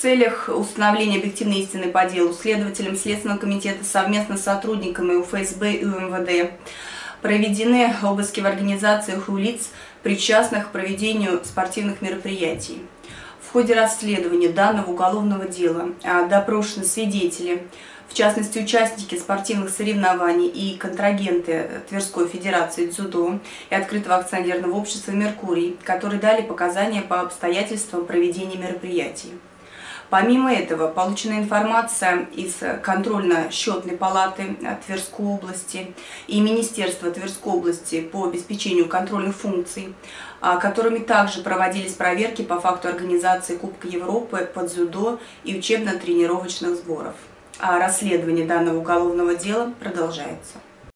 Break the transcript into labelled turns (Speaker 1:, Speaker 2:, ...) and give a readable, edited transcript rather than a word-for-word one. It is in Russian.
Speaker 1: В целях установления объективной истины по делу следователям Следственного комитета совместно с сотрудниками УФСБ и УМВД проведены обыски в организациях у лиц, причастных к проведению спортивных мероприятий. В ходе расследования данного уголовного дела допрошены свидетели, в частности участники спортивных соревнований и контрагенты Тверской Федерации дзюдо и Открытого акционерного общества «Меркурий», которые дали показания по обстоятельствам проведения мероприятий. Помимо этого, получена информация из контрольно-счетной палаты Тверской области и Министерства Тверской области по обеспечению контрольных функций, которыми также проводились проверки по факту организации Кубка Европы по дзюдо и учебно-тренировочных сборов. Расследование данного уголовного дела продолжается.